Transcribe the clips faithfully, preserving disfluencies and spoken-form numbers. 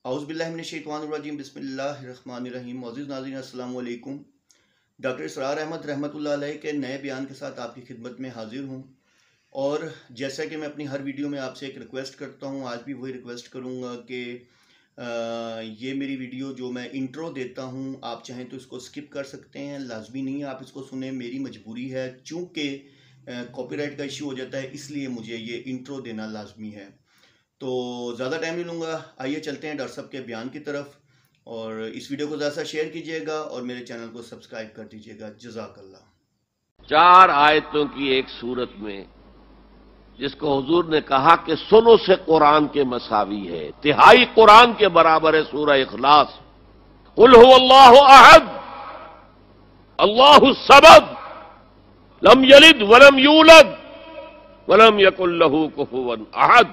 اعوذ باللہ من الشیطان الرجیم بسم اللہ الرحمن الرحیم۔ معزز ناظرین السلام علیکم۔ ڈاکٹر اسرار احمد رحمۃ اللہ علیہ کے نئے بیان کے ساتھ آپ کی خدمت میں حاضر ہوں، اور جیسا کہ میں اپنی ہر ویڈیو میں آپ سے ایک ریکویسٹ کرتا ہوں، آج بھی وہی ریکویسٹ کروں گا کہ یہ میری ویڈیو جو میں انٹرو دیتا ہوں، آپ چاہیں تو اس کو سکپ کر سکتے ہیں، لازمی نہیں ہے آپ اس کو سنیں، میری مجبوری ہے، چونکہ کاپی رائٹ کا ایشو ہو جاتا ہے، اس لیے مجھے یہ انٹرو دینا لازمی ہے۔ تو زیادہ ٹائم نہیں لوں گا، آئیے چلتے ہیں ڈاکٹر صاحب کے بیان کی طرف، اور اس ویڈیو کو زیادہ سے شیئر کیجئے گا اور میرے چینل کو سبسکرائب کر دیجئے گا۔ جزاک اللہ۔ چار آیتوں کی ایک صورت میں جس کو حضور نے کہا کہ سنو سے قرآن کے مساوی ہے، تہائی قرآن کے برابر ہے سورہ اخلاص۔ قل هو اللہ احد اللہ الصمد لم یلد ولم یولد ولم یکن لہ کفوا احد۔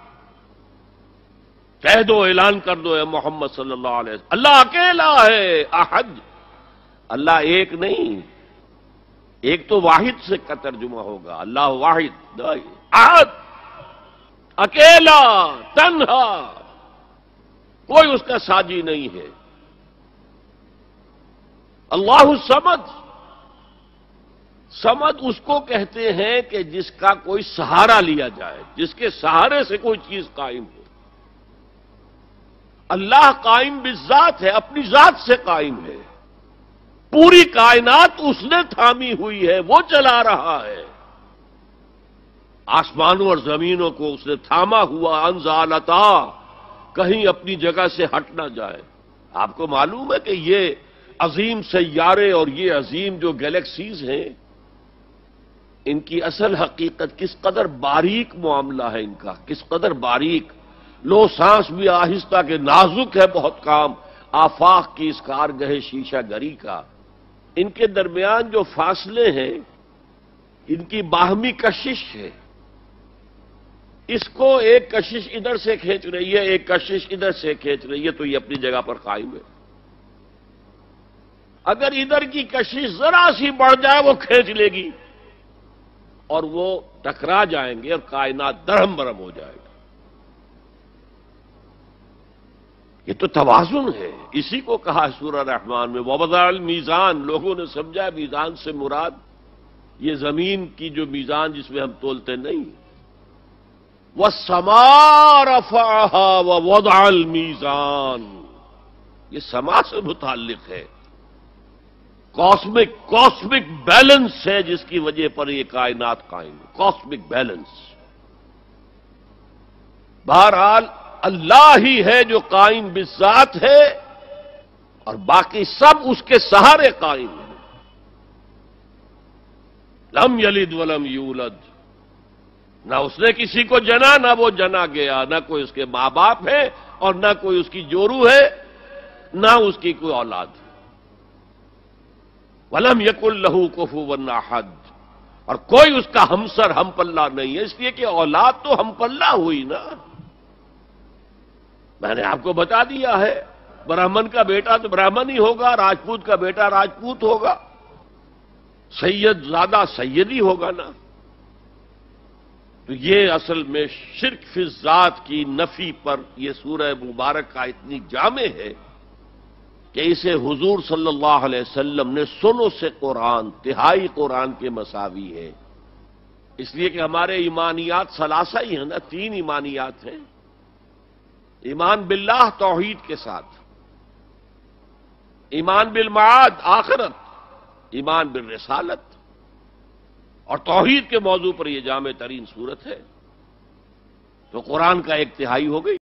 کہہ دو، اعلان کر دو اے محمد صلی اللہ علیہ وسلم، اللہ اکیلا ہے، احد، اللہ ایک نہیں، ایک تو واحد سے کا ترجمہ ہوگا، اللہ واحد، احد، اکیلا، تنہا، کوئی اس کا ساجی نہیں ہے۔ اللہ الصمد، صمد اس کو کہتے ہیں کہ جس کا کوئی سہارا لیا جائے، جس کے سہارے سے کوئی چیز قائم ہو۔ اللہ قائم بالذات ہے، اپنی ذات سے قائم ہے، پوری کائنات اس نے تھامی ہوئی ہے، وہ چلا رہا ہے، آسمانوں اور زمینوں کو اس نے تھاما ہوا، انزالتا، کہیں اپنی جگہ سے ہٹ نہ جائے۔ آپ کو معلوم ہے کہ یہ عظیم سیارے اور یہ عظیم جو گیلیکسیز ہیں، ان کی اصل حقیقت کس قدر باریک معاملہ ہے، ان کا کس قدر باریک، لو سانس بھی آہستہ کہ نازک ہے بہت کام، آفاق کی اس کارگہ شیشہ گری کا، ان کے درمیان جو فاصلے ہیں، ان کی باہمی کشش ہے، اس کو ایک کشش ادھر سے کھینچ رہی ہے، ایک کشش ادھر سے کھینچ رہی ہے، تو یہ اپنی جگہ پر قائم ہے۔ اگر ادھر کی کشش ذرا سی بڑھ جائے وہ کھینچ لے گی اور وہ ٹکرا جائیں گے اور کائنات درہم برہم ہو جائے گا۔ یہ تو توازن ہے، اسی کو کہا ہے سورہ رحمان میں وَوَضَعَ الْمِيزَانَ۔ لوگوں نے سمجھا میزان سے مراد یہ زمین کی جو میزان جس میں ہم تولتے نہیں، وَالسَّمَاءَ رَفَعَهَا وَوَضَعَ الْمِيزَانَ، یہ سما سے متعلق ہے، کاسمک کاسمک بیلنس ہے جس کی وجہ پر یہ کائنات قائم ہے، کاسمک بیلنس۔ بہرحال اللہ ہی ہے جو قائم بالذات ہے، اور باقی سب اس کے سہارے قائم ہیں۔ لم یلد ولم یولد، نہ اس نے کسی کو جنا، نہ وہ جنا گیا، نہ کوئی اس کے ماں باپ ہے اور نہ کوئی اس کی جورو ہے، نہ اس کی کوئی اولاد ہے۔ ولم یکن لہ کفوا احد، اور کوئی اس کا ہمسر ہم پلہ نہیں ہے، اس لیے کہ اولاد تو ہم پلہ ہوئی نا۔ میں نے آپ کو بتا دیا ہے، برہمن کا بیٹا تو برہمن ہی ہوگا، راجپوت کا بیٹا راجپوت ہوگا، سید زیادہ سید ہی ہوگا نا۔ تو یہ اصل میں شرک فی الذات کی نفی پر یہ سورہ مبارک کا اتنی جامع ہے کہ اسے حضور صلی اللہ علیہ وسلم نے سنو سے قرآن، تہائی قرآن کے مساوی ہے، اس لیے کہ ہمارے ایمانیات ثلاثہ ہی ہیں نا، تین ایمانیات ہیں، ایمان باللہ توحید کے ساتھ، ایمان بالمعاد آخرت، ایمان بالرسالت، اور توحید کے موضوع پر یہ جامع ترین صورت ہے، تو قرآن کا ایک تہائی ہو گئی۔